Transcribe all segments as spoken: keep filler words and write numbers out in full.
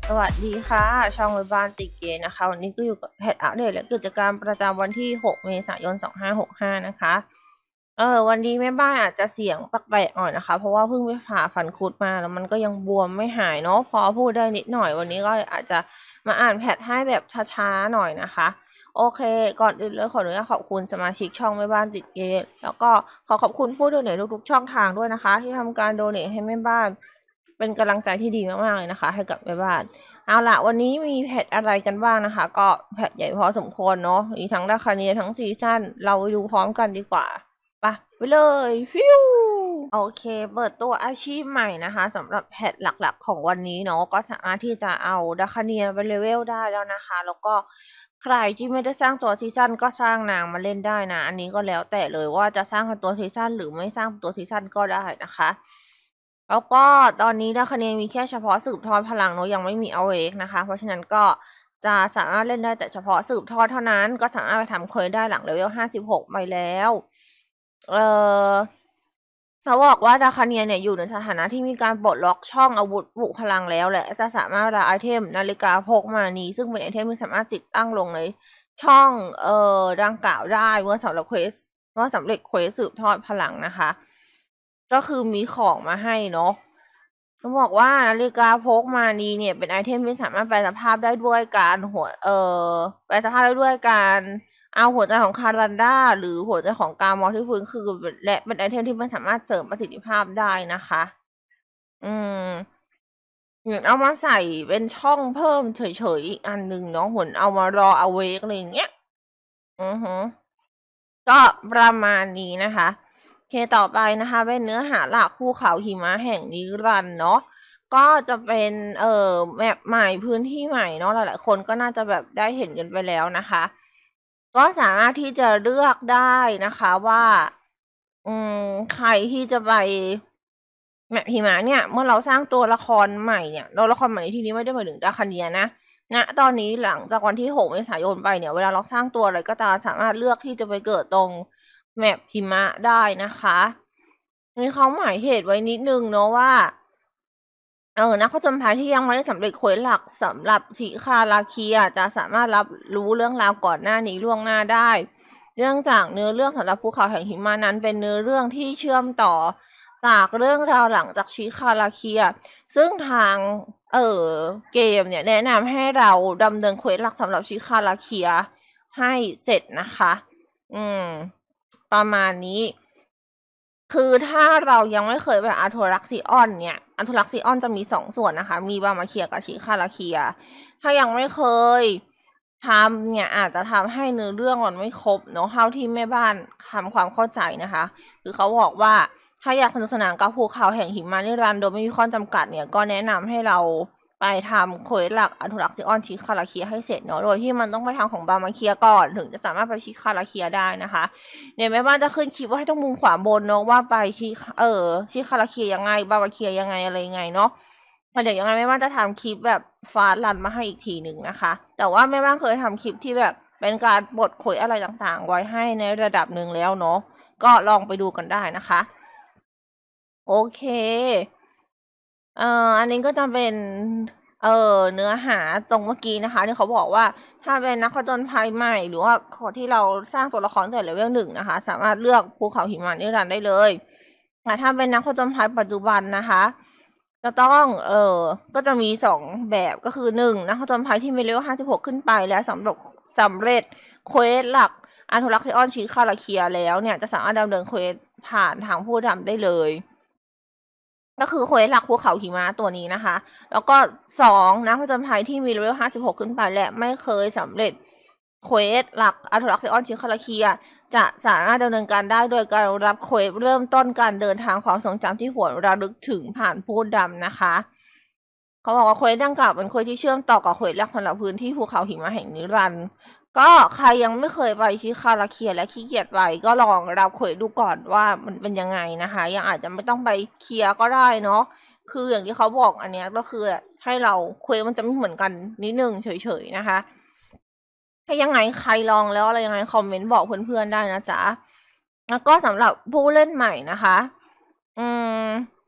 สวัสดีค่ะช่องบ้านติเกนะคะวันนี้ก็อยู่กับแพทอัปเดตและกิจกรรมประจำวันที่หกเมษายนสองพันห้าร้อยหกสิบห้านะคะเออวันนี้แม่บ้านอาจจะเสียงแปลกๆหน่อยนะคะเพราะว่าเพิ่งไปผ่าฟันคุดมาแล้วมันก็ยังบวมไม่หายเนาะพอพูดได้นิดหน่อยวันนี้ก็อาจจะมาอ่านแพทให้แบบช้าๆหน่อยนะคะโอเคก่อนอื่นเลยขออนุญาตขอบคุณสมาชิกช่องแม่บ้านติดเกตแล้วก็ขอขอบคุณผู้โดเนททุกๆช่องทางด้วยนะคะที่ทำการโดเนทให้แม่บ้านเป็นกำลังใจที่ดีมากๆเลยนะคะให้กับแม่บ้านเอาล่ะวันนี้มีแพทอะไรกันบ้างนะคะก็แพทใหญ่พอสมควรเนาะมีทั้งราคาเนียทั้งซีซั่นเราไปดูพร้อมกันดีกว่าไปไปเลยฟิวโอเคเปิดตัวอาชีพใหม่นะคะสำหรับแพทหลักๆของวันนี้เนาะก็สามารถที่จะเอาดาคาเนียไปเลเวลได้แล้วนะคะแล้วก็ใครที่ไม่ได้สร้างตัวซีซั่นก็สร้างนางมาเล่นได้นะอันนี้ก็แล้วแต่เลยว่าจะสร้างตัวซีซั่นหรือไม่สร้างตัวซีซั่นก็ได้นะคะแล้วก็ตอนนี้ดาคาเนียมีแค่เฉพาะสืบทอดพลังเนาะยังไม่มีเอาเวกนะคะเพราะฉะนั้นก็จะสามารถเล่นได้แต่เฉพาะสืบทอดเท่านั้นก็สามารถไปทำเควสได้หลังเลเวลห้าสิบหกไปแล้วเออเขาบอกว่าดาคาเนียเนี่ยอยู่ในสถานะที่มีการปลดล็อกช่องอาวุธบุกพลังแล้วและจะสามารถรับไอเทมนาฬิกาพกมานี้ซึ่งเป็นไอเทมที่สามารถติดตั้งลงในช่องเอ่อดังกล่าวได้เมื่อสำหรับเควสเมื่อสำเร็จเควสสืบทอดพลังนะคะก็คือมีของมาให้เนาะเขาบอกว่านาฬิกาพกมานี้เนี่ยเป็นไอเทมที่สามารถแปลสภาพได้ด้วยการหัวเอ่อแปลสภาพได้ด้วยการเอาหัวใจของคารันดาหรือหัวใจของกามอที่ฟื้นคือและเป็นไอเทมที่มันสามารถเสริมประสิทธิภาพได้นะคะอืมอย่างเอามาใส่เป็นช่องเพิ่มเฉยๆอีกอันหนึ่งเนาะเหมือนเอามารอเอาเวกอะไรอย่างเงี้ยอือฮึก็ประมาณนี้นะคะเคต่อไปนะคะเป็นเนื้อหาหลักภูเขาหิมะแห่งนิรันดร์เนาะก็จะเป็นเอ่อแมปใหม่พื้นที่ใหม่เนาะหลายๆคนก็น่าจะแบบได้เห็นกันไปแล้วนะคะก็สามารถที่จะเลือกได้นะคะว่าอืมใครที่จะไปแมปหิมะเนี่ยเมื่อเราสร้างตัวละครใหม่เนี่ยเราละครใหม่ในที่นี้ไม่ได้หมายถึงดาคาเนียนะณตอนนี้หลังจากวันที่หกเมษายนไปเนี่ยเวลาเราสร้างตัวอะไรก็ตามสามารถเลือกที่จะไปเกิดตรงแมปหิมะได้นะคะมีเขาหมายเหตุไว้นิดนึงเนาะว่าเออนักผจญภัยที่ยังไม่ได้สำเร็จเควสหลักสำหรับชิคาราเคียจะสามารถรับรู้เรื่องราวก่อนหน้านี้ล่วงหน้าได้เนื่องจากเนื้อเรื่องสำหรับภูเขาแห่งหิมะนั้นเป็นเนื้อเรื่องที่เชื่อมต่อจากเรื่องราวหลังจากชิคาราเคียซึ่งทางเออเกมเนี่ยแนะนำให้เราดำเนินเควสหลักสำหรับชิคาราเคียให้เสร็จนะคะอืมประมาณนี้คือถ้าเรายังไม่เคยไปอาร์โทรักซิออนเนี่ยอาร์โทรักซิออนจะมีสองส่วนนะคะมีบามาเคียกับชิคาราเคียถ้ายังไม่เคยทำเนี่ยอาจจะทำให้เนื้อเรื่องมันไม่ครบเนาะเท่าที่แม่บ้านทำความเข้าใจนะคะคือเขาบอกว่าถ้าอยากสนุกสนานกับภูเขาแห่งหิมะนิรันดร์โดยไม่มีข้อจำกัดเนี่ยก็แนะนำให้เราไปทำเควสหลักอาร์โทรักซิออนชิคาราเคียให้เสร็จเนาะโดยที่มันต้องไปทางของบามาเคียก่อนถึงจะสามารถไปชิคาราเคียได้นะคะเนี่ยแม่บ้านจะขึ้นคลิปว่าให้ต้องมุมขวาบนเนาะว่าไปชิเออชิคาราเคียยังไงบามาเคียยังไงอะไรยังไงเนาะเดี๋ยวยังไงแม่บ้านจะทำคลิปแบบฟาสต์รันมาให้อีกทีหนึ่งนะคะแต่ว่าแม่บ้านเคยทำคลิปที่แบบเป็นการบดคุยอะไรต่างๆไว้ให้ในระดับหนึ่งแล้วเนาะก็ลองไปดูกันได้นะคะโอเคเอ่ออันนี้ก็จะเป็นเอ่อเนื้อหาตรงเมื่อกี้นะคะที่เขาบอกว่าถ้าเป็นนักผจญภัยใหม่หรือว่าขอที่เราสร้างตัวละครแต่เลเวลหนึ่งนะคะสามารถเลือกภูเขาหิมะนิรันดร์ได้เลยแต่ถ้าเป็นนักผจญภัยปัจจุบันนะคะจะต้องเอ่อก็จะมีสองแบบก็คือหนึ่งนักผจญภัยที่มีเลเวลห้าสิบหกขึ้นไปและสำเร็จสำเร็จเควสหลักอาร์โทรักซิออนชิคาราเคียแล้วเนี่ยจะสามารถดำเนินเควสผ่านทางผู้ทำได้เลยก็คือเควสหลักภูเขาหิมะตัวนี้นะคะ แล้วก็สองนักผจญภัยที่มีเลเวลห้าสิบหกขึ้นไปและไม่เคยสำเร็จเควสหลักอาร์โทรักซิออนชิคาราเคียจะสามารถดำเนินการได้โดยการรับเควสเริ่มต้นการเดินทางความทรงจำที่หวนระลึกถึงผ่านพูดดำนะคะเขาบอกว่าเควสดังกล่าวเป็นเควสที่เชื่อมต่อกับเควสหลักสำหรับพื้นที่ภูเขาหิมะแห่งนิรันดร์ก็ใครยังไม่เคยไปชิคาราเคียและขี้เกียจไปก็ลองรับเควสดูก่อนว่ามันเป็นยังไงนะคะยังอาจจะไม่ต้องไปเคลียร์ก็ได้เนาะคืออย่างที่เขาบอกอันนี้ก็คือให้เราเควสมันจะไม่เหมือนกันนิดนึงเฉยๆนะคะถ้ายังไงใครลองแล้วอะไรยังไงคอมเมนต์บอกเพื่อนๆได้นะจ๊ะแล้วก็สำหรับผู้เล่นใหม่นะคะอืม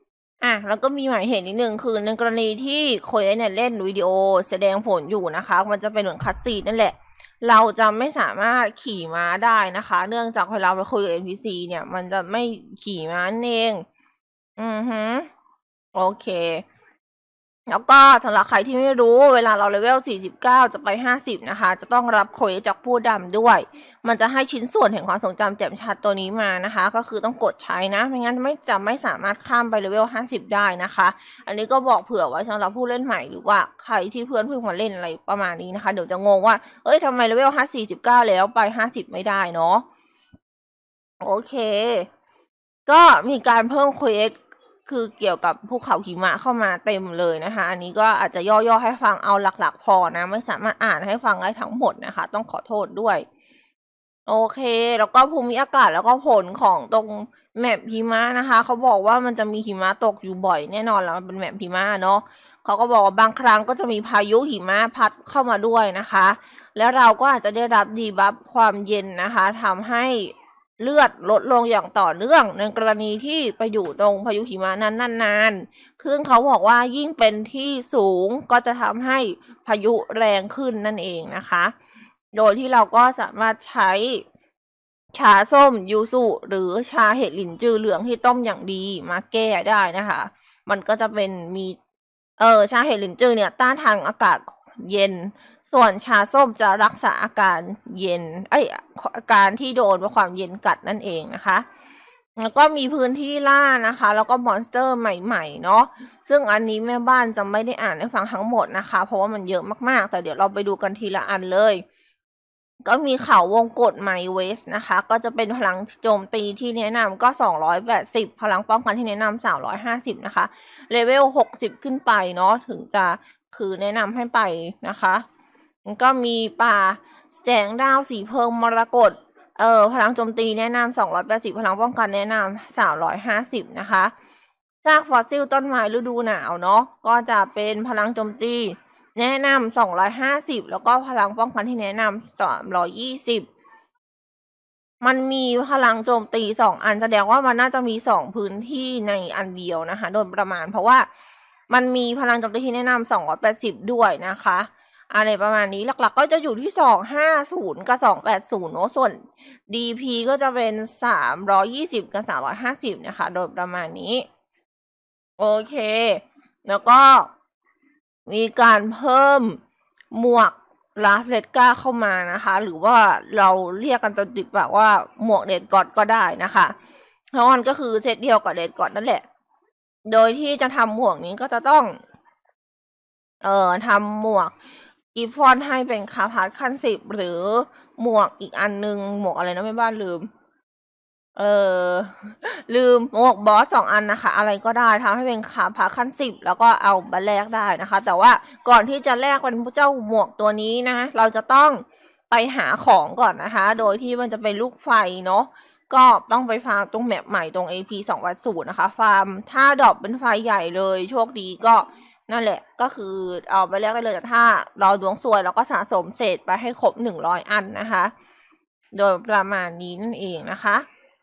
อ่ะแล้วก็มีหมายเหตุนิดนึงคือในกรณีที่เควสเนี่ยเล่นวิดีโอแสดงผลอยู่นะคะ มันจะเป็นเหมือนคัตซีนนั่นแหละ เราจะไม่สามารถขี่ม้าได้นะคะ เนื่องจากเวลาไปคุยกับ เอ็น พี ซี เนี่ย มันจะไม่ขี่ม้าเอง อือฮึโอเค แล้วก็สำหรับใครที่ไม่รู้เวลาเราเลเวลสี่สิบเก้าจะไปห้าสิบนะคะ จะต้องรับเควสจากผู้ดำด้วย มันจะให้ชิ้นส่วนแห่งความทรงจำแจ่มชัดตัวนี้มานะคะ ก็คือต้องกดใช้นะ ไม่งั้นไม่จะไม่สามารถข้ามไปเลเวลห้าสิบได้นะคะ อันนี้ก็บอกเผื่อไว้สำหรับผู้เล่นใหม่หรือว่าใครที่เพื่อนเพิ่งมาเล่นอะไรประมาณนี้นะคะ เดี๋ยวจะงงว่าเอ้ยทำไมเลเวลห้าสี่สิบเก้าแล้วไปห้าสิบไม่ได้เนาะโอเค ก็มีการเพิ่มเควสคือเกี่ยวกับภูเขาหิมะเข้ามาเต็มเลยนะคะ อันนี้ก็อาจจะย่อๆให้ฟังเอาหลักๆพอนะ ไม่สามารถอ่านให้ฟังได้ทั้งหมดนะคะ ต้องขอโทษด้วย โอเค แล้วก็ภูมิอากาศแล้วก็ผลของตรงแมปหิมะนะคะ เขาบอกว่ามันจะมีหิมะตกอยู่บ่อยแน่นอนแล้วมันเป็นแมปหิมะเนาะเขาก็บอกว่าบางครั้งก็จะมีพายุหิมะพัดเข้ามาด้วยนะคะ แล้วเราก็อาจจะได้รับดีบัฟความเย็นนะคะทำให้เลือดลดลงอย่างต่อเนื่องในกรณีที่ไปอยู่ตรงพายุหิมะนั้นนานๆซึ่งเขาบอกว่ายิ่งเป็นที่สูงก็จะทำให้พายุแรงขึ้นนั่นเองนะคะ โดยที่เราก็สามารถใช้ชาส้มยูสุหรือชาเห็ดหลินจือเหลืองที่ต้มอย่างดีมาแก้ได้นะคะ มันก็จะเป็นมีเออชาเห็ดหลินจือเนี่ยต้านทานอากาศเย็น ส่วนชาส้มจะรักษาอาการเย็นไออาการที่โดนความเย็นกัดนั่นเองนะคะ แล้วก็มีพื้นที่ล่านะคะ แล้วก็มอนสเตอร์ใหม่ๆเนาะซึ่งอันนี้แม่บ้านจะไม่ได้อ่านให้ฟังทั้งหมดนะคะ เพราะว่ามันเยอะมากๆแต่เดี๋ยวเราไปดูกันทีละอันเลยก็มีเขาวงกฏไมเวสนะคะ ก็จะเป็นพลังโจมตีที่แนะนำก็สองร้อยแปดสิบพลังป้องกันที่แนะนำสามร้อยห้าสิบนะคะเลเวลหกสิบขึ้นไปเนาะถึงจะคือแนะนำให้ไปนะคะก็มีป่าแสงดาวสีเพิงมรกตเออพลังโจมตีแนะนำสองร้อยแปดสิบพลังป้องกันแนะนำสามร้อยห้าสิบนะคะซากฟอสซิลต้นไม้ฤดูหนาวเนาะก็จะเป็นพลังโจมตีแนะนำสองร้อยห้าสิบแล้วก็พลังป้องกันที่แนะนำสามร้อยยี่สิบมันมีพลังโจมตีสองอันแสดงว่ามันน่าจะมีสองพื้นที่ในอันเดียวนะคะโดยประมาณเพราะว่ามันมีพลังโจมตีที่แนะนำสองร้อยแปดสิบด้วยนะคะอะไรประมาณนี้หลักๆก็จะอยู่ที่สองร้อยห้าสิบกับสองร้อยแปดสิบเนาะส่วน ดี พี ก็จะเป็นสามร้อยยี่สิบกับสามร้อยห้าสิบนะคะโดยประมาณนี้โอเคแล้วก็มีการเพิ่มหมวกลาฟเลดก้าเข้ามานะคะ หรือว่าเราเรียกกันจนติดปากว่าหมวกเดดกอดก็ได้นะคะเพราะมันก็คือเซตเดียวกับเดดกอดนั่นแหละโดยที่จะทำหมวกนี้ก็จะต้องเอ่อทำหมวกอีฟอนให้เป็นคาพาร์ทขั้นสิบหรือหมวกอีกอันนึงหมวกอะไรนะไม่บ้านลืมเออลืมหมวกบอสสองอันนะคะอะไรก็ได้ทำให้เป็นคาพาขั้นสิบแล้วก็เอามาแลกได้นะคะแต่ว่าก่อนที่จะแลกเป็นเจ้าหมวกตัวนี้นะเราจะต้องไปหาของก่อนนะคะโดยที่มันจะเป็นลูกไฟเนาะก็ต้องไปฟาร์มตรงแมปใหม่ตรง เอ พี สองร้อยนะคะฟาร์มถ้าดรอปเป็นไฟใหญ่เลยโชคดีก็นั่นแหละก็คือเอาไปแลกได้เลยแต่ถ้าเราดวงซวยเราก็สะสมเศษไปให้ครบหนึ่งร้อยอันนะคะโดยประมาณนี้นั่นเองนะคะ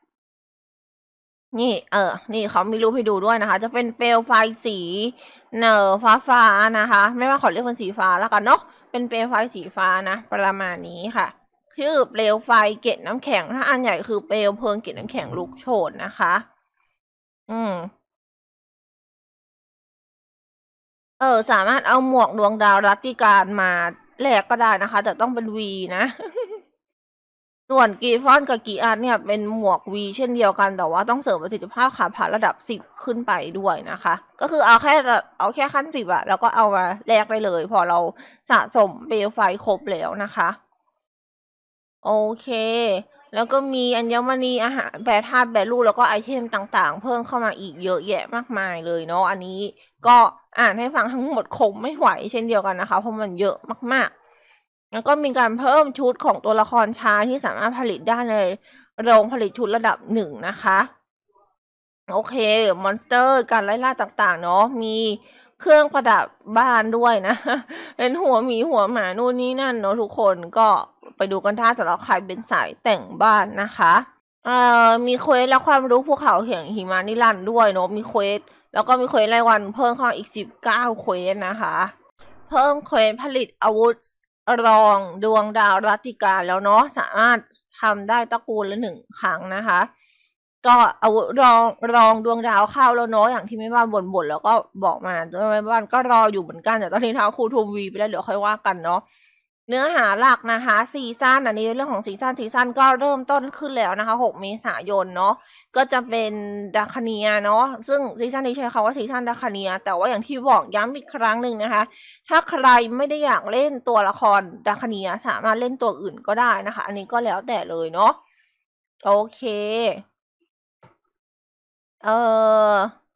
นี่เออนี่เขามีรูปให้ดูด้วยนะคะจะเป็นเปลวไฟสีเนอฟ้าฟ้านะคะไม่ว่าขอเรียกเป็นสีฟ้าแล้วกันเนาะเป็นเปลวไฟสีฟ้านะประมาณนี้ค่ะคือเปลวไฟเกล็ดน้ำแข็งถ้าอันใหญ่คือเปลวเพลิงเกล็ดน้ำแข็งลุกโชนนะคะอืมเออสามารถเอาหมวกดวงดาวรัตติการมาแลกก็ได้นะคะแต่ต้องเป็นวีนะส่วนกีฟอนกับกีอาร์ตเนี่ยเป็นหมวกวีเช่นเดียวกันแต่ว่าต้องเสริมประสิทธิภาพขาผ่านระดับสิบขึ้นไปด้วยนะคะก็คือเอาแค่เอาแค่ขั้นสิบอะแล้วก็เอามาแลกได้เลยพอเราสะสมเปลวไฟครบแล้วนะคะโอเคแล้วก็มีอัญมณีอาหารแปรธาตุแปรรูปแล้วก็ไอเทมต่างๆเพิ่มเข้ามาอีกเยอะแยะมากมายเลยเนาะอันนี้ก็อ่านให้ฟังทั้งหมดคงไม่ไหวเช่นเดียวกันนะคะเพราะมันเยอะมากๆแล้วก็มีการเพิ่มชุดของตัวละครชายที่สามารถผลิตได้ในโรงผลิตชุดระดับหนึ่งนะคะโอเคมอนสเตอร์การไล่ล่าต่างๆเนาะมีเครื่องประดับบ้านด้วยนะเป็นหัวหมีหัวหมานู่นนี่นั่นเนาะทุกคนก็ไปดูกันถ้าสำหรับใครเป็นสายแต่งบ้านนะคะเอ่อมีเควสและความรู้ภูเขาแห่งหิมะนิรันดร์ด้วยเนาะมีเควสแล้วก็มีเควสรายวันเพิ่มเข้าอีกสิบเก้าเควสนะคะ เพิ่มเควสผลิตอาวุธรองดวงดาวรัตติการแล้วเนาะสามารถทำได้ตระกูลละหนึ่งครั้งนะคะ ก็อาวุธรองรองดวงดาวเข้าแล้วเนาะอย่างที่แม่บ้านบ่นๆแล้วก็บอกมาด้วยแม่บ้านก็รออยู่เหมือนกันแต่ตอนนี้ท้าครูทูวีไปแล้วเดี๋ยวค่อยว่ากันเนาะเนื้อหาหลักนะคะซีซั่นอันนี้เรื่องของซีซั่นซีซั่นก็เริ่มต้นขึ้นแล้วนะคะหกเมษายนเนาะก็จะเป็นดาคาเนียเนาะซึ่งซีซั่นนี้ใช้คำว่าซีซั่นดาคาเนียแต่ว่าอย่างที่บอกย้ำอีกครั้งหนึ่งนะคะถ้าใครไม่ได้อยากเล่นตัวละครดาคาเนียสามารถเล่นตัวอื่นก็ได้นะคะอันนี้ก็แล้วแต่เลยเนาะโอเคเออ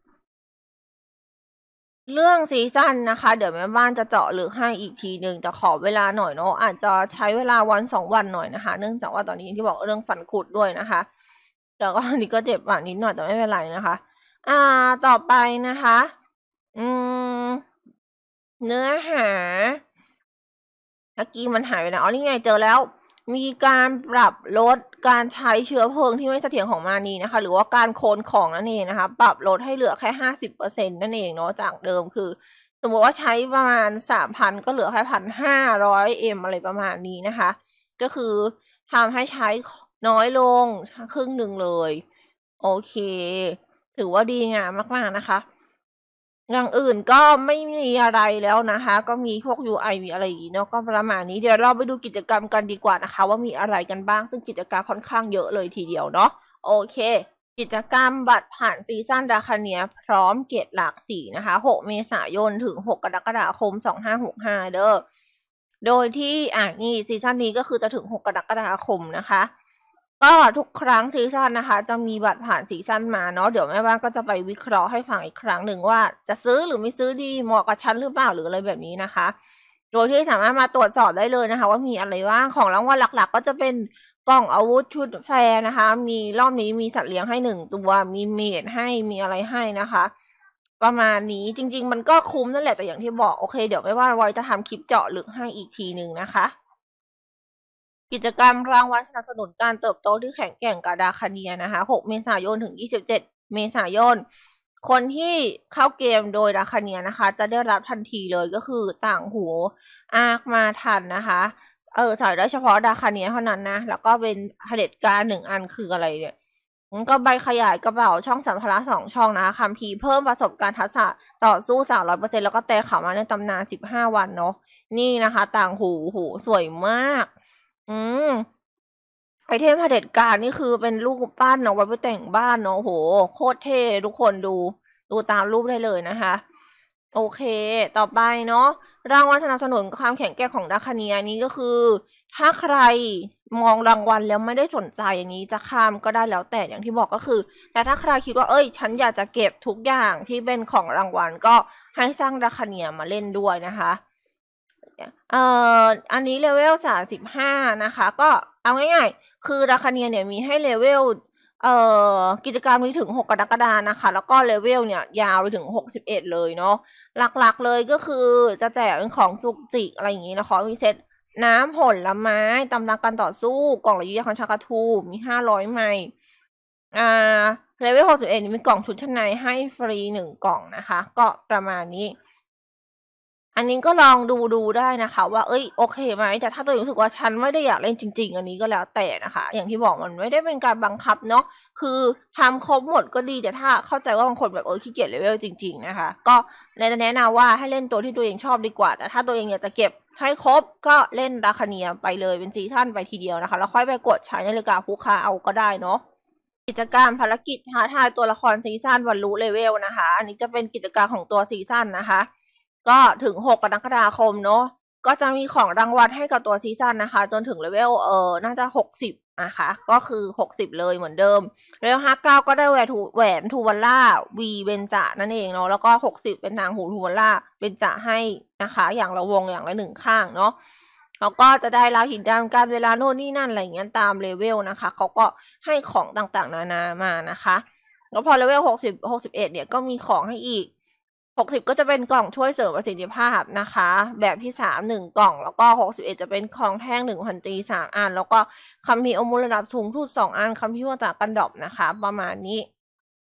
เรื่องซีซั่นนะคะเดี๋ยวแม่บ้านจะเจาะลึกให้อีกทีหนึ่งแต่ขอเวลาหน่อยเนาะอาจจะใช้เวลาวันสองวันหน่อยนะคะ เนื่องจากว่าตอนนี้ที่บอกเรื่องฟันคุดด้วยนะคะแล้วก็อันนี้ก็เจ็บอ่ะนิดหน่อยแต่ไม่เป็นไรนะคะ อ่าต่อไปนะคะ อืม เนื้อหาเมื่อกี้มันหายไปไหนอ๋อนี่ไงเจอแล้ว มีการปรับลดการใช้เชื้อเพลิงที่ไม่เสถียรของมานีนะคะ หรือว่าการโคนของนั่นเองนะคะ ปรับลดให้เหลือแค่ห้าสิบเปอร์เซ็นต์นั่นเองเนาะจากเดิมคือ สมมติว่าใช้ประมาณสามพันก็เหลือแค่พันห้าร้อยเอ็มอะไรประมาณนี้นะคะ ก็คือทำให้ใช้น้อยลงครึ่งหนึ่งเลย โอเค ถือว่าดีงามมากๆนะคะ อย่างอื่นก็ไม่มีอะไรแล้วนะคะ ก็มีพวก ยู ไอ มีอะไรอย่างนี้เนาะก็ประมาณนี้เดี๋ยวเราไปดูกิจกรรมกันดีกว่านะคะ ว่ามีอะไรกันบ้างซึ่งกิจกรรมค่อนข้างเยอะเลยทีเดียวเนาะโอเค กิจกรรมบัตรผ่านซีซั่นดาคาเนียพร้อมเกตหลากสีนะคะหกเมษายนถึงหกกรกฎาคมสองห้าหกห้าเด้อโดยที่อ่านี่ซีซั่นนี้ก็คือจะถึงหกกรกฎาคมนะคะก็ทุกครั้งซีซั่นนะคะ จะมีบัตรผ่านซีซั่นมาเนาะเดี๋ยวแม่บ้านก็จะไปวิเคราะห์ให้ฟังอีกครั้งหนึ่งว่าจะซื้อหรือไม่ซื้อดีเหมาะกับฉันหรือเปล่าหรืออะไรแบบนี้นะคะ โดยที่สามารถมาตรวจสอบได้เลยนะคะ ว่ามีอะไรบ้างของรางวัลหลักๆ ก็จะเป็นกล่องอาวุธชุดแฟร์นะคะ มีรอบนี้มีสัตว์เลี้ยงให้หนึ่งตัวมีเมดให้มีอะไรให้นะคะ ประมาณนี้จริงๆมันก็คุ้มนั่นแหละแต่อย่างที่บอกโอเคเดี๋ยวไม่ว่าไว้จะทำคลิปเจาะลึกให้อีกทีหนึ่งนะคะ กิจกรรมรางวัลสนับสนุนการเติบโตที่แข็งแกร่งกับดาคาเนียนะคะหกเมษายนถึงยี่สิบเจ็ดเมษายนคนที่เข้าเกมโดยดาคาเนียนะคะ จะได้รับทันทีเลยก็คือต่างหูอากมาทันนะคะ เออใส่ได้เฉพาะดาคาเนียเท่านั้นนะ แล้วก็เป็นเผด็จการหนึ่งอันคืออะไรเนี่ยก็ใบขยายกระเป๋าช่องสัมภาระสองช่องนะคะคัมภีร์เพิ่มประสบการณ์ทักษะต่อสู้สามร้อยเปอร์เซ็นต์แล้วก็แต่ข่าวมาในตำนานสิบห้าวันเนาะนี่นะคะ ต่างหูหูสวยมาก อืมไอเทมเผด็จการนี่คือเป็นรูปปั้นเนาะไว้ไปแต่งบ้านเนาะโหโคตรเท่ทุกคนดูดูตามรูปได้เลยนะคะ โอเค ต่อไปเนาะรางวัลสนับสนุนความแข็งแกร่งของดาคาเนียนี้ก็คือ ถ้าใครมองรางวัลแล้วไม่ได้สนใจอย่างนี้จะข้ามก็ได้แล้วแต่อย่างที่บอกก็คือ แต่ถ้าใครคิดว่าเอ้ย ฉันอยากจะเก็บทุกอย่างที่เป็นของรางวัลก็ให้สร้างดาคาเนียมาเล่นด้วยนะคะเอ่ออันนี้เลเวลสามสิบห้านะคะ ก็เอาง่ายๆ คือดาคาเนียเนี่ยมีให้เลเวลเอ่อกิจกรรมนี้ถึงหกกรกฎานะคะ แล้วก็เลเวลเนี่ยยาวไปถึงหกสิบเอ็ดเลยเนาะหลักๆเลยก็คือจะแจกเป็นของจุกจิกอะไรอย่างนี้นะคะมีเซตน้ำผลไม้ตำราการต่อสู้กล่องระยิบของชากาทูมีห้าร้อยไมล์อ่าเลเวลหกสิบเอ็ดมีกล่องชุดชั้นในให้ฟรีหนึ่งกล่องนะคะ ก็ประมาณนี้ อันนี้ก็ลองดูดูได้นะคะ ว่าเอ้ยโอเคไหมแต่ถ้าตัวเองรู้สึกว่าฉันไม่ได้อยากเล่นจริง ๆ อันนี้ก็แล้วแต่นะคะ อย่างที่บอกมันไม่ได้เป็นการบังคับเนาะคือทำครบหมดก็ดีแต่ถ้าเข้าใจว่าบางคนแบบเออขี้เกียจเลเวลจริง ๆ นะคะ ก็แนะนำว่าให้เล่นตัวที่ตัวเองชอบดีกว่า แต่ถ้าตัวเองอยากจะเก็บให้ครบก็เล่นดาคาเนียไปเลยเป็นซีซั่นไปทีเดียวนะคะแล้วค่อยไปกดใช้นาฬิกาคู่ค้าเอาก็ได้เนาะกิจกรรมภารกิจท้าทายตัวละครซีซั่นวันรู้เลเวลนะคะ อันนี้จะเป็นกิจกรรมของตัวซีซั่นนะคะ ก็ถึงหกกรกฎาคมเนาะก็จะมีของรางวัลให้กับตัวซีซั่นนะคะ จนถึงเลเวลเออน่าจะหกสิบนะคะ ก็คือหกสิบเลยเหมือนเดิมเลเวลห้าสิบเก้าก็ได้แหวนทูแหวนทูวัลล่าวีเบนจานั่นเองเนาะแล้วก็หกสิบเป็นทางหูทูวัลล่าเบนจาให้นะคะ อย่างละวงอย่างละหนึ่งข้างเนาะแล้วก็จะได้รับหินดำการเวลาโน่นนี่นั่นอะไรอย่างเงี้ยตามเลเวลนะคะเขาก็ให้ของต่างๆนานามานะคะแล้วพอเลเวลหกสิบ หกสิบเอ็ดเนี่ยก็มีของให้อีกหกสิบก็จะเป็นกล่องช่วยเสริมประสิทธิภาพนะคะ แบบที่สาม หนึ่งกล่อง แล้วก็หกสิบเอ็ดจะเป็นของแท่งหนึ่งพันตรีสามอัน แล้วก็คัมภีร์อมูลระดับสูงสุดสองอันคัมภีร์วัตกันดอบนะคะ ประมาณนี้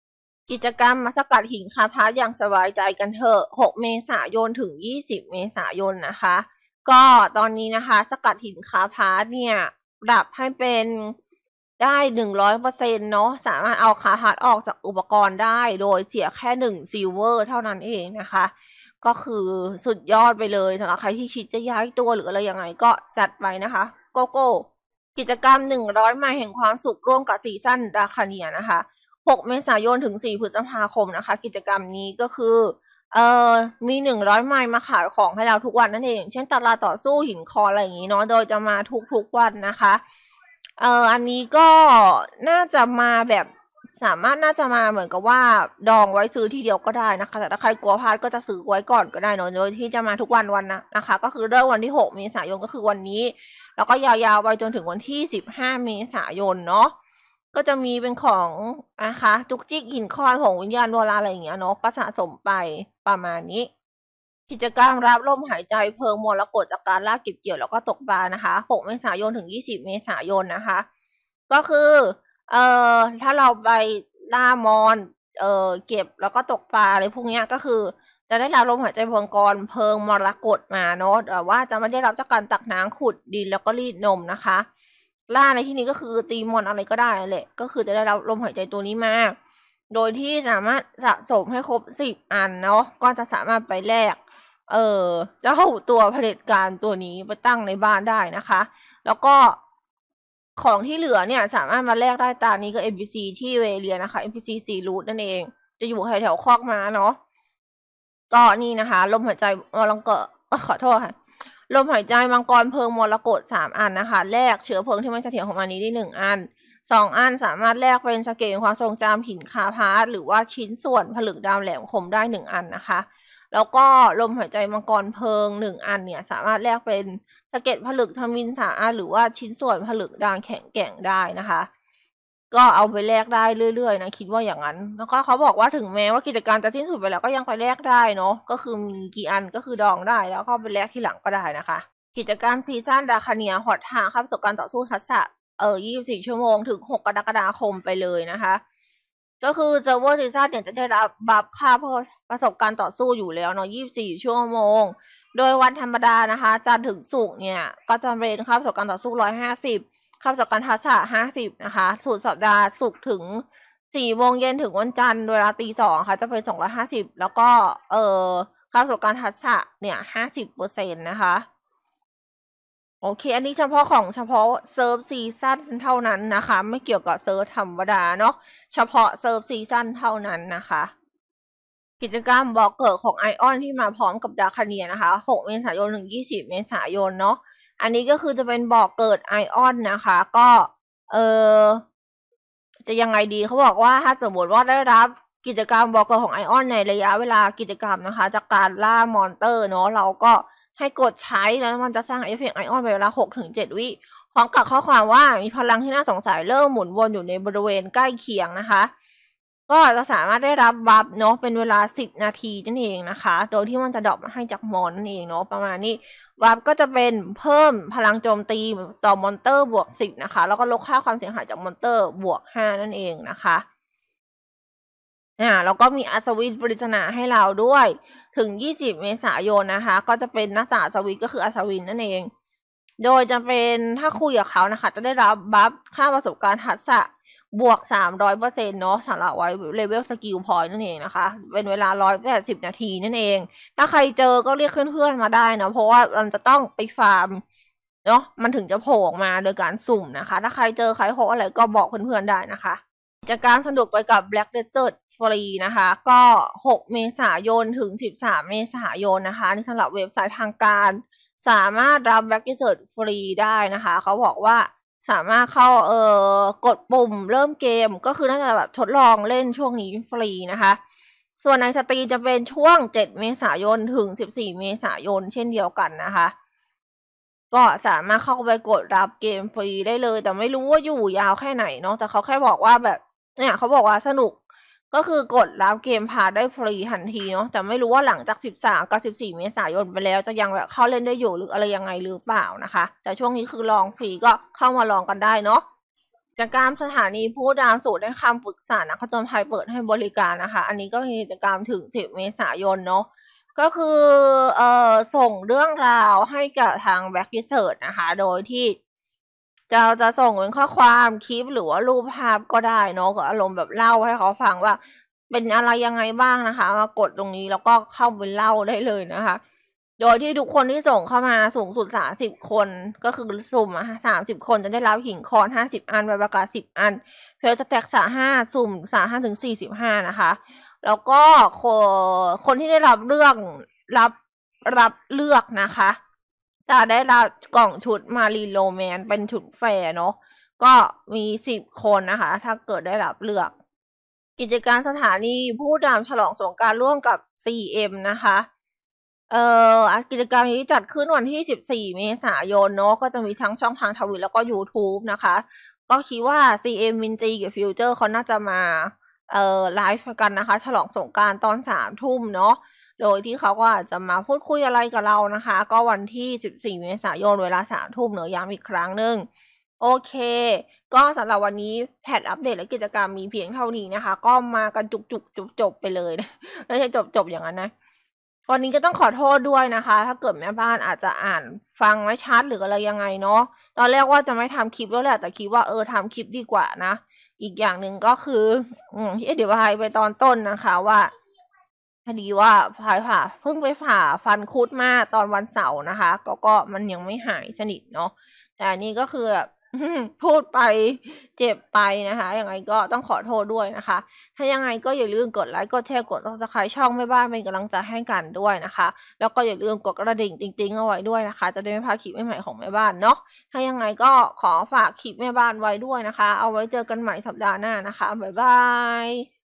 กิจกรรมมาสกัดหินคาพาร์ทอย่างสบายใจกันเถอะหกเมษายนถึงยี่สิบเมษายนนะคะก็ตอนนี้นะคะสกัดหินคาพาร์ทเนี่ยปรับให้เป็นได้หนึ่งร้อยเปอร์เซ็นต์เนาะสามารถเอาคาพาร์ทออกจากอุปกรณ์ได้โดยเสียแค่หนึ่งซิลเวอร์เท่านั้นเองนะคะก็คือสุดยอดไปเลยสำหรับใครที่คิดจะย้ายตัวหรืออะไรยังไงก็จัดไปนะคะโกโก้กิจกรรมหนึ่งร้อยไมล์แห่งความสุขร่วมกับซีซั่นดาคาเนียนะคะหกเมษายนถึงสี่พฤษภาคมนะคะกิจกรรมนี้ก็คือเอ่อมีหนึ่งร้อยไมล์มาขายของให้เราทุกวันนั่นเองเช่นตลาดต่อสู้หินคออะไรอย่างนี้เนาะโดยจะมาทุกๆวันนะคะเอ่ออันนี้ก็น่าจะมาแบบสามารถน่าจะมาเหมือนกับว่าดองไว้ซื้อทีเดียวก็ได้นะคะแต่ถ้าใครกลัวพลาดก็จะซื้อไว้ก่อนก็ได้เนาะโดยที่จะมาทุกวันวันนะนะคะก็คือเริ่มวันที่หกเมษายนก็คือวันนี้แล้วก็ยาวๆไปจนถึงวันที่สิบห้าเมษายนเนาะก็จะมีเป็นของนะคะจุกจิกหินคอนของวิญญาณโบราณอะไรอย่างเงี้ยเนาะก็สะสมไปประมาณนี้กิจกรรมรับลมหายใจเพลิงมรกตจากการล่าเก็บเกี่ยวแล้วก็ตกปลานะคะหกเมษายนถึงยี่สิบเมษายนนะคะก็คือเอ่อถ้าเราไปล่ามอนเอ่อเก็บแล้วก็ตกปลาอะไรพวกนี้ก็คือจะได้รับลมหายใจเพลิงกรเพลิงมรกตมาเนาะแต่ว่าจะไม่ได้รับจากการตักน้ำขุดดินแล้วก็รีดนมนะคะล่าในที่นี้ก็คือตีมอนอะไรก็ได้แหละก็คือจะได้รับลมหายใจตัวนี้มาโดยที่สามารถสะสมให้ครบสิบอันเนาะก็จะสามารถไปแลกเออเจ้าตัวเผด็จการตัวนี้ไปตั้งในบ้านได้นะคะแล้วก็ของที่เหลือเนี่ยสามารถมาแลกได้ตามนี้ก็ เอ็น พี ซี ที่เวเลียนะคะ เอ็น พี ซี ซีรูทนั่นเองจะอยู่แถวๆคอกม้าเนาะก็นี่นะคะลมหายใจมรกตขอโทษค่ะลมหายใจมังกรเพลิงมรกตสามอันนะคะแลกเชื้อเพลิงที่ไม่เสถียรของมันนี้ได้หนึ่งอันสองอันสามารถแลกเป็นสเกลความทรงจำหินคาพาร์ทหรือว่าชิ้นส่วนผลึกดาวแหลมคมได้หนึ่งอันนะคะแล้วก็ลมหายใจมังกรเพลิงหนึ่งอันเนี่ยสามารถแลกเป็นสะเก็ดผลึกทมินสาอันหรือว่าชิ้นส่วนผลึกดานแข็งแกร่งได้นะคะก็เอาไปแลกได้เรื่อยๆนะคิดว่าอย่างนั้นแล้วก็เขาบอกว่าถึงแม้ว่ากิจการจะสิ้นสุดไปแล้วก็ยังไปแลกได้เนาะก็คือมีกี่อันก็คือดองได้แล้วก็ไปแลกทีหลังก็ได้นะคะกิจกรรมซีซั่นดาคาเนียฮอตทางครับประสบการณ์ต่อสู้ทักษะเออยี่สิบสี่ชั่วโมงถึงหกกรกฎาคมไปเลยนะคะก็คือเซิร์ฟเวอร์ซีซั่นเนี่ยจะได้รับบัฟค่าประสบการณ์ต่อสู้อยู่แล้วเนาะยี่สิบสี่ชั่วโมงโดยวันธรรมดานะคะจันทร์ถึงศุกร์เนี่ยก็จะเป็นค่าประสบการณ์ต่อสู้ร้อยห้าสิบค่าประสบการณ์ทักษะห้าสิบนะคะสุดสัปดาห์ศุกร์ถึงสี่โมงเย็นถึงวันจันทร์เวลาตีสองค่ะจะเป็นสองร้อยห้าสิบแล้วก็เอ่อค่าประสบการณ์ทักษะเนี่ยห้าสิบเปอร์เซ็นต์นะคะโอเคอันนี้เฉพาะของเฉพาะเซิร์ฟซีซั่นเท่านั้นนะคะไม่เกี่ยวกับเซิร์ฟธรรมดาเนาะเฉพาะเซิร์ฟซีซั่นเท่านั้นนะคะกิจกรรมบอกเกิดของไอออนที่มาพร้อมกับดาคาเนียนะคะหกเมษายนถึงยี่สิบเมษายนเนาะอันนี้ก็คือจะเป็นบอกเกิดไอออนนะคะก็เออจะยังไงดีเขาบอกว่าถ้าสมมติว่าได้รับกิจกรรมบอกเกิดของไอออนในระยะเวลากิจกรรมนะคะจากการล่ามอนเตอร์เนาะเราก็ให้กดใช้แล้วมันจะสร้างเอฟเฟกต์ไอออนเป็นเวลา หกถึงเจ็ด วิพร้อมกับข้อความว่ามีพลังที่น่าสงสัยเริ่มหมุนวนอยู่ในบริเวณใกล้เคียงนะคะก็จะสามารถได้รับบัฟเนาะเป็นเวลาสิบนาทีนั่นเองนะคะโดยที่มันจะดรอปมาให้จากมอนนั่นเองเนาะประมาณนี้บัฟก็จะเป็นเพิ่มพลังโจมตีต่อมอนเตอร์บวกสิบนะคะแล้วก็ลดค่าความเสียหายจากมอนเตอร์บวกห้านั่นเองนะคะอ่าแล้วก็มีอัศวินปริศนาให้เราด้วยถึงยี่สิบเมษายนนะคะก็จะเป็นนักอัศวินก็คืออัศวินนั่นเองโดยจะเป็นถ้าคุยกับเขานะคะจะได้รับบัฟค่าประสบการณ์ทักษะบวก สามร้อยเปอร์เซ็นต์ เนาะสำหรับไว้เลเวลสกิลพอยต์นั่นเองนะคะเป็นเวลาหนึ่งร้อยแปดสิบนาทีนั่นเองถ้าใครเจอก็เรียกเพื่อนๆมาได้นะเพราะว่ามันจะต้องไปฟาร์มเนาะมันถึงจะโผล่ออกมาโดยการสุ่มนะคะถ้าใครเจอใครพบอะไรก็บอกเพื่อนๆได้นะคะกิจกรรมสนุกไปกับ Black Desert ฟรีนะคะก็หกเมษายนถึงสิบสามเมษายนนะคะนี่สำหรับเว็บไซต์ทางการสามารถรับ Black Desert ฟรีได้นะคะเขาบอกว่าสามารถเข้าเอ่อกดปุ่มเริ่มเกมก็คือน่าจะแบบทดลองเล่นช่วงนี้ฟรีนะคะส่วนในสตรีมจะเป็นช่วงเจ็ดเมษายนถึงสิบสี่เมษายนเช่นเดียวกันนะคะก็สามารถเข้าไปกดรับเกมฟรีได้เลยแต่ไม่รู้ว่าอยู่ยาวแค่ไหนเนาะแต่เขาแค่บอกว่าแบบเนี่ยเขาบอกว่าสนุกก็คือกดรับเกมพาสได้ฟรีทันทีเนาะแต่ไม่รู้ว่าหลังจากสิบสามกับสิบสี่เมษายนไปแล้วจะยังแบบเข้าเล่นได้อยู่หรืออะไรยังไงหรือเปล่านะคะแต่ช่วงนี้คือลองฟรีก็เข้ามาลองกันได้เนาะกิจกรรมสถานีผู้ดาวสูตรให้คำปรึกษานักผจญภัยเปิดให้บริการนะคะ อันนี้ก็มีกิจกรรมถึงสิบเมษายนเนาะก็คือเอ่อส่งเรื่องราวให้กับทางแบ็กรีเสิร์ชนะคะ โดยที่จะจะส่งเป็นข้อความคลิปหรือว่ารูปภาพก็ได้เนาะก็อารมณ์แบบเล่าให้เขาฟังว่าเป็นอะไรยังไงบ้างนะคะมากดตรงนี้แล้วก็เข้าไปเล่าได้เลยนะคะ โดยที่ทุกคนที่ส่งเข้ามาสูงสุดสามสิบคนก็คือสุ่มอะสามสิบคนจะได้รับหินคอนห้าสิบอันใบประกาศสิบอันเพลสแต็กสาห้าสุ่มสาห้าถึงสี่สิบห้านะคะ แล้วก็คนที่ได้รับเรื่องรับรับเลือกนะคะจะได้รับกล่องชุดมารีโลแมนเป็นชุดแฟร์เนาะก็มีสิบคนนะคะ ถ้าเกิดได้รับเลือก กิจการสถานีผู้นำฉลองสงกรานต์ร่วมกับ ซี เอ็ม นะคะเอ่อกิจกรรมนี้จัดขึ้นวันที่สิบสี่เมษายนเนาะก็จะมีทั้งช่องทางทวิตแล้วก็ YouTube นะคะก็คิดว่า ซี เอ็ม มินจีกับฟิวเจอร์เขาน่าจะมาเอ่อไลฟ์กันนะคะฉลองสงกรานต์ตอนสามทุ่มเนาะโดยที่เขาก็อาจจะมาพูดคุยอะไรกับเรานะคะก็วันที่สิบสี่เมษายนเวลาสามทุ่มเนอะย้ำอีกครั้งหนึ่งโอเคก็สำหรับวันนี้แพทอัปเดตและกิจกรรมมีเพียงเท่านี้นะคะก็มากันจุกจุกจบจบไปเลยนะไม่ใช่จบจบอย่างนั้นนะวันนี้ก็ต้องขอโทษด้วยนะคะถ้าเกิดแม่บ้านอาจจะอ่านฟังไม่ชัดหรืออะไรยังไงเนาะตอนแรกว่าจะไม่ทำคลิปแล้วแหละแต่คิดว่าเออทำคลิปดีกว่านะอีกอย่างหนึ่งก็คืออืมที่เดี๋ยวพายไปตอนต้นนะคะว่าพอดีว่าพายผ่าเพิ่งไปผ่าฟันคุดมาตอนวันเสาร์นะคะก็ก็มันยังไม่หายสนิทเนาะแต่อันนี้ก็คือแบบพูดไปเจ็บไปนะคะยังไงก็ต้องขอโทษด้วยนะคะถ้ายังไงก็อย่าลืมกดไลค์กดแชร์กดซับสไครบ์ช่องแม่บ้านเป็นกำลังใจให้กันด้วยนะคะแล้วก็อย่าลืมกดกระดิ่งจริงๆเอาไว้ด้วยนะคะจะได้ไม่พลาดคลิปใหม่ๆของแม่บ้านเนาะถ้ายังไงก็ขอฝากคลิปแม่บ้านไว้ด้วยนะคะเอาไว้เจอกันใหม่สัปดาห์หน้านะคะบ๊ายบาย